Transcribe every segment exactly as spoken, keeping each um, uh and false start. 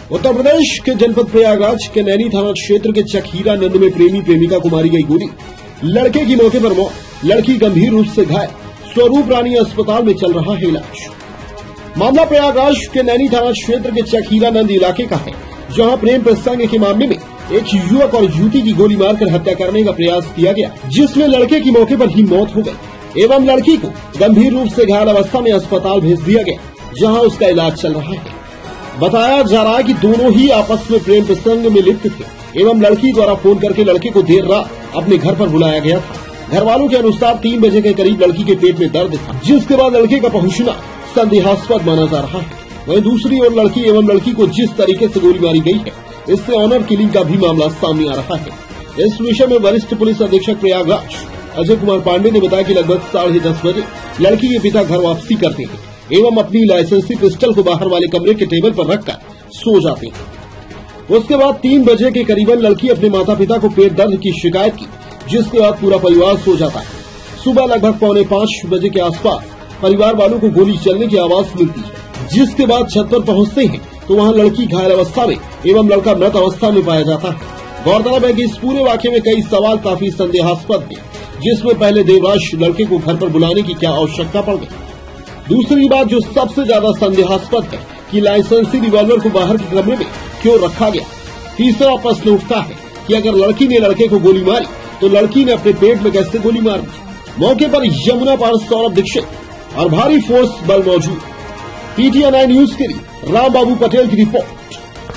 उत्तर प्रदेश के जनपद प्रयागराज के नैनी थाना क्षेत्र के चकहीरा नंद में प्रेमी प्रेमिका को मारी गई गोली, लड़के की मौके पर मौत, लड़की गंभीर रूप से घायल, स्वरूप रानी अस्पताल में चल रहा है इलाज। मामला प्रयागराज के नैनी थाना क्षेत्र के चकहीरा नंद इलाके का है, जहां प्रेम प्रसंग के मामले में एक युवक और युवती की गोली मारकर हत्या करने का प्रयास किया गया, जिसमें लड़के की मौके पर ही मौत हो गई एवं लड़की को गंभीर रूप से घायल अवस्था में अस्पताल भेज दिया गया, जहां उसका इलाज चल रहा है। बताया जा रहा है कि दोनों ही आपस में प्रेम प्रसंग में लिप्त थे एवं लड़की द्वारा फोन करके लड़के को देर रात अपने घर पर बुलाया गया था। घर वालों के अनुसार तीन बजे के करीब लड़की के पेट में दर्द था, जिसके बाद लड़के का पहुंचना संदेहास्पद माना जा रहा है। वहीं दूसरी ओर लड़की एवं लड़की को जिस तरीके से गोली मारी गई है, इससे ऑनर किलिंग का भी मामला सामने आ रहा है। इस विषय में वरिष्ठ पुलिस अधीक्षक प्रयागराज अजय कुमार पांडे ने बताया कि लगभग साढ़े दस बजे लड़की के पिता घर वापसी करते हैं एवं अपनी लाइसेंसी पिस्टल को बाहर वाले कमरे के टेबल पर रखकर सो जाते हैं। उसके बाद तीन बजे के करीबन लड़की अपने माता पिता को पेट दर्द की शिकायत की, जिसके बाद पूरा परिवार सो जाता है। सुबह लगभग पौने पांच बजे के आसपास परिवार वालों को गोली चलने की आवाज मिलती है, जिसके बाद छत पर पहुंचते हैं तो वहां लड़की घायल अवस्था में एवं लड़का मृत अवस्था में पाया जाता है। गौरतलब है कि इस पूरे वाकये में कई सवाल काफी संदेहास्पद हैं, जिसमें पहले देवराज लड़के को घर पर बुलाने की क्या आवश्यकता पड़ गई। दूसरी बात जो सबसे ज्यादा संदेहास्पद है कि लाइसेंसी रिवॉल्वर को बाहर के कमरे में क्यों रखा गया। तीसरा प्रश्न उठता है कि अगर लड़की ने लड़के को गोली मारी तो लड़की ने अपने पेट में कैसे गोली मार दी। मौके पर यमुना पार सौरभ दीक्षित और भारी फोर्स बल मौजूद। पीटीआई नाइन न्यूज के लिए राम बाबू पटेल की रिपोर्ट।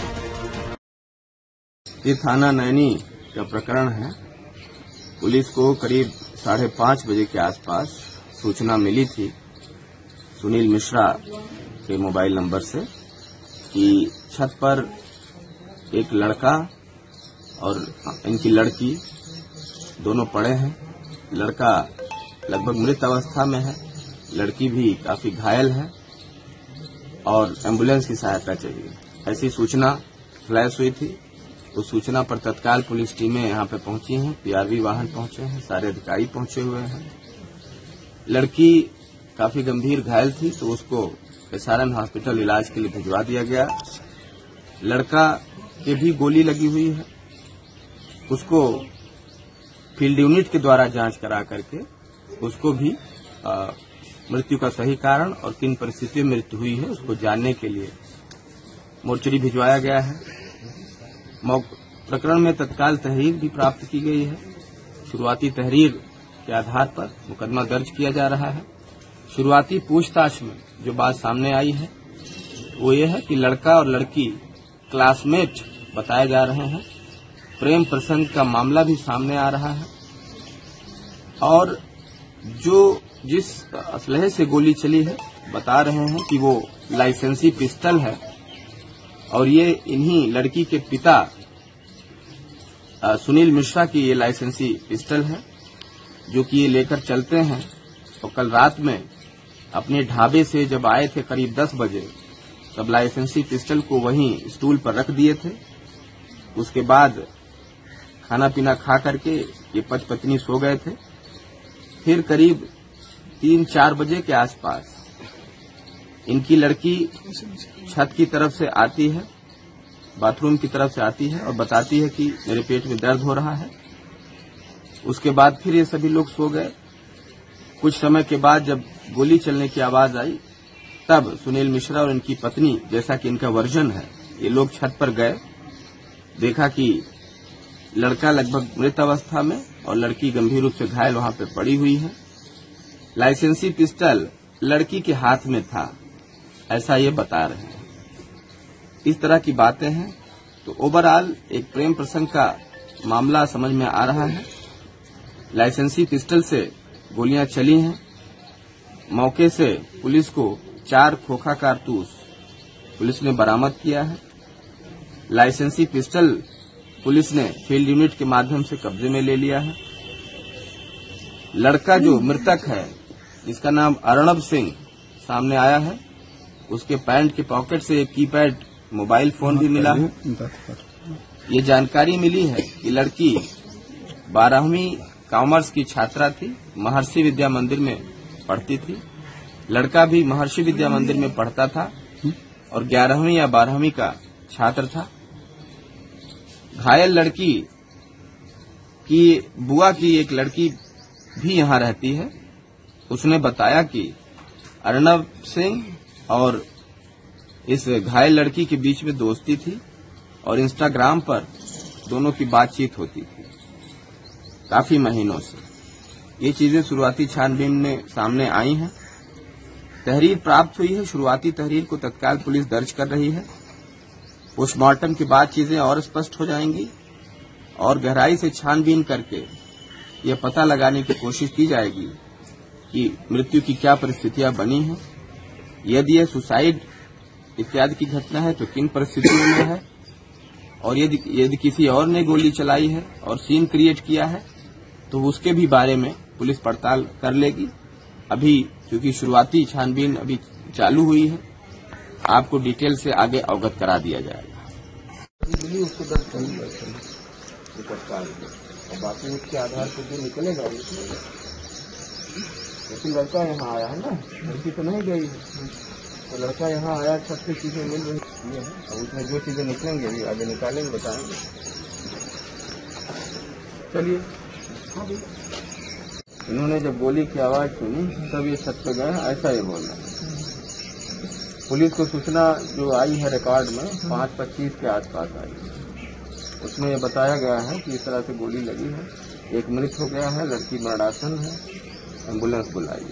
ये थाना नैनी का प्रकरण है। पुलिस को करीब साढ़े पांच बजे के आसपास सूचना मिली थी सुनील मिश्रा के मोबाइल नंबर से कि छत पर एक लड़का और इनकी लड़की दोनों पड़े हैं। लड़का लगभग मृत अवस्था में है, लड़की भी काफी घायल है और एम्बुलेंस की सहायता चाहिए, ऐसी सूचना फ्लैश हुई थी। उस सूचना पर तत्काल पुलिस टीमें यहां पे पहुंची हैं, पीआरवी वाहन पहुंचे हैं, सारे अधिकारी पहुंचे हुए हैं। लड़की काफी गंभीर घायल थी तो उसको एसआरएम हॉस्पिटल इलाज के लिए भिजवा दिया गया। लड़का के भी गोली लगी हुई है, उसको फील्ड यूनिट के द्वारा जांच करा करके उसको भी आ, मृत्यु का सही कारण और किन परिस्थितियों में मृत्यु हुई है उसको जानने के लिए मोर्चरी भिजवाया गया है। प्रकरण में तत्काल तहरीर भी प्राप्त की गई है। शुरुआती तहरीर के आधार पर मुकदमा दर्ज किया जा रहा है। शुरुआती पूछताछ में जो बात सामने आई है वो ये है कि लड़का और लड़की क्लासमेट बताए जा रहे हैं। प्रेम प्रसंग का मामला भी सामने आ रहा है और जो जिस असलहे से गोली चली है बता रहे हैं कि वो लाइसेंसी पिस्टल है और ये इन्हीं लड़की के पिता सुनील मिश्रा की ये लाइसेंसी पिस्टल है, जो कि ये लेकर चलते हैं। और कल रात में अपने ढाबे से जब आए थे करीब दस बजे, तब लाइसेंसी पिस्टल को वहीं स्टूल पर रख दिए थे। उसके बाद खाना पीना खा करके ये पति पत्नी सो गए थे। फिर करीब तीन चार बजे के आसपास इनकी लड़की छत की तरफ से आती है, बाथरूम की तरफ से आती है और बताती है कि मेरे पेट में दर्द हो रहा है। उसके बाद फिर ये सभी लोग सो गए। कुछ समय के बाद जब गोली चलने की आवाज आई, तब सुनील मिश्रा और इनकी पत्नी, जैसा कि इनका वर्जन है, ये लोग छत पर गए। देखा कि लड़का लगभग मृत अवस्था में और लड़की गंभीर रूप से घायल वहां पे पड़ी हुई है। लाइसेंसी पिस्टल लड़की के हाथ में था, ऐसा ये बता रहे हैं। इस तरह की बातें हैं तो ओवरऑल एक प्रेम प्रसंग का मामला समझ में आ रहा है। लाइसेंसी पिस्टल से गोलियां चली हैं। मौके से पुलिस को चार खोखा कारतूस पुलिस ने बरामद किया है। लाइसेंसी पिस्टल पुलिस ने फील्ड यूनिट के माध्यम से कब्जे में ले लिया है। लड़का जो मृतक है, जिसका नाम अर्णब सिंह सामने आया है, उसके पैंट के पॉकेट से एक कीपैड मोबाइल फोन भी मिला है। ये जानकारी मिली है कि लड़की बारहवीं कॉमर्स की छात्रा थी, महर्षि विद्या मंदिर में पढ़ती थी। लड़का भी महर्षि विद्या मंदिर में पढ़ता था और ग्यारहवीं या बारहवीं का छात्र था। घायल लड़की की बुआ की एक लड़की भी यहां रहती है। उसने बताया कि अर्नब सिंह और इस घायल लड़की के बीच में दोस्ती थी और इंस्टाग्राम पर दोनों की बातचीत होती थी काफी महीनों से। ये चीजें शुरुआती छानबीन में सामने आई हैं। तहरीर प्राप्त हुई है। शुरुआती तहरीर को तत्काल पुलिस दर्ज कर रही है। पोस्टमार्टम के बाद चीजें और स्पष्ट हो जाएंगी और गहराई से छानबीन करके ये पता लगाने की कोशिश की जाएगी कि मृत्यु की क्या परिस्थितियां बनी हैं। यदि यह सुसाइड इत्यादि की घटना है तो किन परिस्थितियों में है, और यदि यदि किसी और ने गोली चलाई है और सीन क्रिएट किया है तो उसके भी बारे में पुलिस पड़ताल कर लेगी। अभी क्योंकि शुरुआती छानबीन अभी चालू हुई है, आपको डिटेल से आगे अवगत करा दिया जाएगा। उसको दर्ज और बाकी उसके आधार पर जो निकलेगा लेकिन लड़का यहाँ आया है ना, लड़की तो नहीं गई है, तो लड़का यहाँ आया, सबसे चीजें मिल रही है। अब उसमें जो चीजें निकलेंगे अभी आगे निकालेंगे, बताएंगे। चलिए, इन्होंने जब गोली की आवाज सुनी तब ये छत पे गए, ऐसा ये बोल रहा है। पुलिस को सूचना जो आई है रिकॉर्ड में पाँच पच्चीस के आसपास आई है। उसमें ये बताया गया है कि इस तरह से गोली लगी है, एक मृत हो गया है, लड़की मरणासन है, एम्बुलेंस बुलाई।